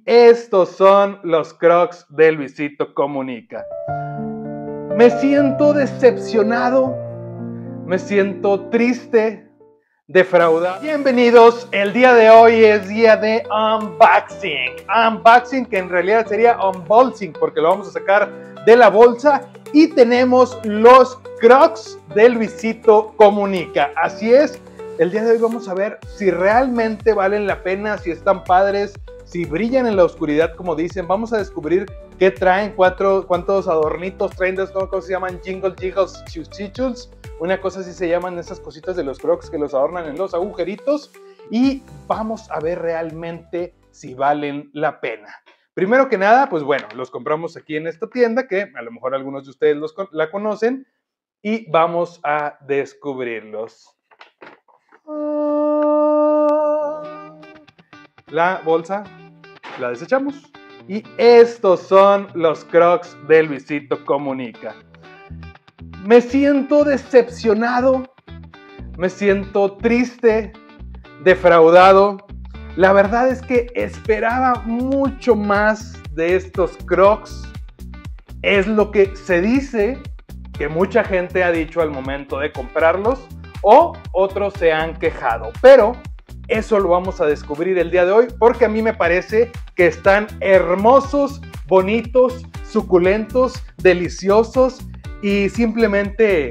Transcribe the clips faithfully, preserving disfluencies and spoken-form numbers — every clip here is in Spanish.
estos son los Crocs de Luisito Comunica. Me siento decepcionado, me siento triste, defraudado. Bienvenidos, el día de hoy es día de unboxing. Unboxing que en realidad sería unboxing porque lo vamos a sacar de la bolsa y tenemos los Crocs de Luisito Comunica. Así es, el día de hoy vamos a ver si realmente valen la pena, si están padres, si brillan en la oscuridad como dicen. Vamos a descubrir qué traen, cuatro, cuántos adornitos traen, de estos, ¿cómo se llaman? Jingle, jiggles, chuchichuls. Una cosa así se llaman esas cositas de los Crocs que los adornan en los agujeritos. Y vamos a ver realmente si valen la pena. Primero que nada, pues bueno, los compramos aquí en esta tienda que a lo mejor algunos de ustedes los, la conocen. Y vamos a descubrirlos. La bolsa la desechamos y estos son los Crocs de Luisito Comunica. Me siento decepcionado, me siento triste, defraudado. La verdad es que esperaba mucho más de estos Crocs. Es lo que se dice que mucha gente ha dicho al momento de comprarlos o otros se han quejado, pero eso lo vamos a descubrir el día de hoy porque a mí me parece que están hermosos, bonitos, suculentos, deliciosos y simplemente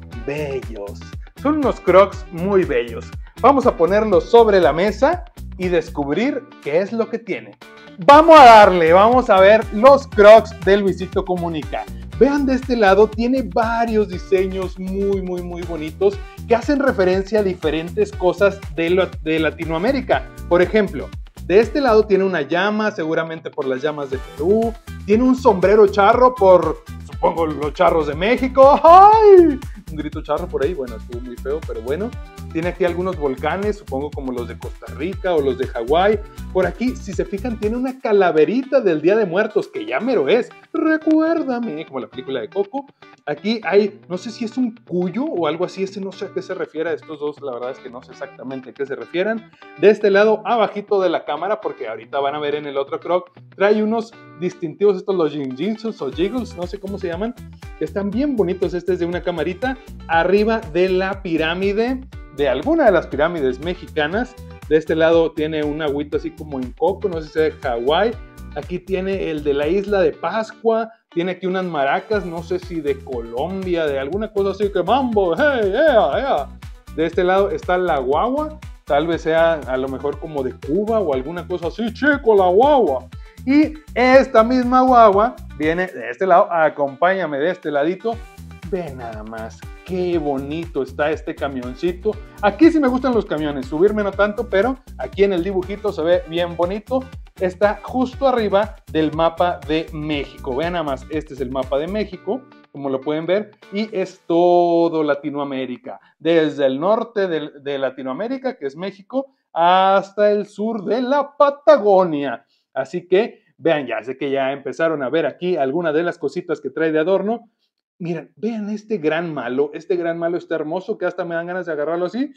bellos. Son unos Crocs muy bellos. Vamos a ponerlos sobre la mesa y descubrir qué es lo que tienen. Vamos a darle, vamos a ver los Crocs de Luisito Comunica. Vean, de este lado tiene varios diseños muy muy muy bonitos que hacen referencia a diferentes cosas de, lo, de Latinoamérica. Por ejemplo, de este lado tiene una llama, seguramente por las llamas de Perú. Tiene un sombrero charro por, supongo, los charros de México. ¡Ay! Un grito charro por ahí, bueno, estuvo muy feo, pero bueno. Tiene aquí algunos volcanes, supongo como los de Costa Rica o los de Hawái. Por aquí, si se fijan, tiene una calaverita del Día de Muertos, que ya mero es. Recuérdame, como la película de Coco. Aquí hay, no sé si es un cuyo o algo así, ese no sé a qué se refiere a estos dos, la verdad es que no sé exactamente a qué se refieran. De este lado, abajito de la cámara, porque ahorita van a ver en el otro Croc, trae unos distintivos, estos los jingles o jiggles, no sé cómo se llaman, que están bien bonitos. Este es de una camarita, arriba de la pirámide, de alguna de las pirámides mexicanas. De este lado tiene un agüito así como en coco, no sé si sea de Hawái. Aquí tiene el de la isla de Pascua, tiene aquí unas maracas, no sé si de Colombia, de alguna cosa así que mambo, hey, yeah, yeah. De este lado está la guagua, tal vez sea a lo mejor como de Cuba o alguna cosa así, chico, la guagua. Y esta misma guagua viene de este lado, acompáñame de este ladito. Ve nada más, qué bonito está este camioncito. Aquí sí me gustan los camiones, subirme no tanto, pero aquí en el dibujito se ve bien bonito. Está justo arriba del mapa de México. Vean nada más, este es el mapa de México, como lo pueden ver, y es todo Latinoamérica. Desde el norte de, de Latinoamérica, que es México, hasta el sur de la Patagonia. Así que, vean, ya sé que ya empezaron a ver aquí algunas de las cositas que trae de adorno. Miren, vean este gran malo, este gran malo está hermoso que hasta me dan ganas de agarrarlo así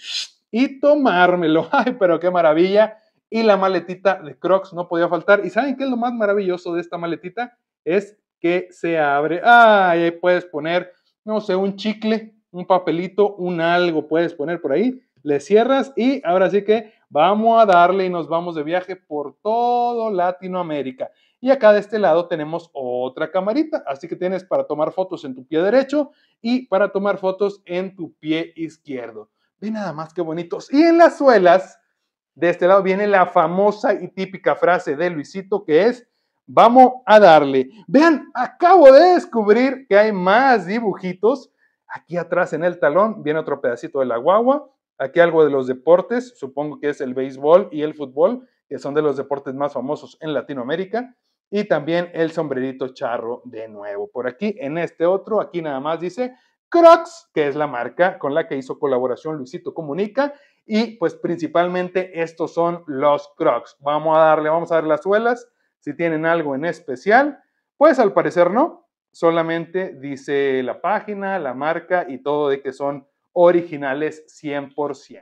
y tomármelo. ¡Ay, pero qué maravilla! Y la maletita de Crocs no podía faltar. ¿Y saben qué es lo más maravilloso de esta maletita? Es que se abre. ¡Ay! Ahí puedes poner, no sé, un chicle, un papelito, un algo puedes poner por ahí. Le cierras y ahora sí que vamos a darle y nos vamos de viaje por todo Latinoamérica. Y acá de este lado tenemos otra camarita, así que tienes para tomar fotos en tu pie derecho y para tomar fotos en tu pie izquierdo. Ve nada más qué bonitos. Y en las suelas, de este lado viene la famosa y típica frase de Luisito que es, vamos a darle. Vean, acabo de descubrir que hay más dibujitos. Aquí atrás en el talón viene otro pedacito de la guagua. Aquí algo de los deportes, supongo que es el béisbol y el fútbol, que son de los deportes más famosos en Latinoamérica. Y también el sombrerito charro de nuevo. Por aquí, en este otro, aquí nada más dice Crocs, que es la marca con la que hizo colaboración Luisito Comunica. Y pues principalmente estos son los Crocs. Vamos a darle, vamos a ver las suelas, si tienen algo en especial. Pues al parecer no, solamente dice la página, la marca y todo de que son originales cien por ciento.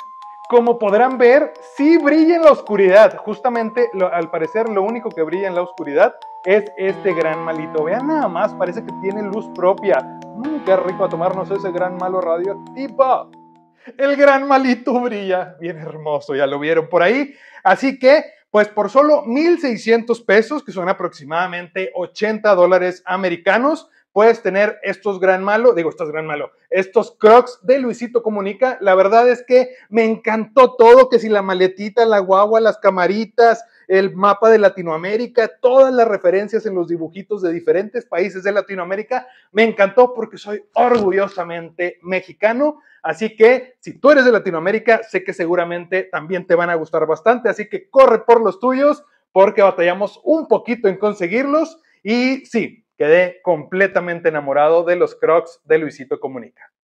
Como podrán ver, sí brilla en la oscuridad. Justamente, lo, al parecer, lo único que brilla en la oscuridad es este gran malito. Vean nada más, parece que tiene luz propia. Mmm, qué rico a tomarnos ese gran malo radioactivo. El gran malito brilla. Bien hermoso, ya lo vieron por ahí. Así que, pues por solo mil seiscientos pesos, que son aproximadamente ochenta dólares americanos, puedes tener estos gran malo, digo, estos gran malo, estos Crocs de Luisito Comunica. La verdad es que me encantó todo, que si la maletita, la guagua, las camaritas, el mapa de Latinoamérica, todas las referencias en los dibujitos de diferentes países de Latinoamérica, me encantó porque soy orgullosamente mexicano. Así que si tú eres de Latinoamérica, sé que seguramente también te van a gustar bastante, así que corre por los tuyos porque batallamos un poquito en conseguirlos y sí, quedé completamente enamorado de los Crocs de Luisito Comunica.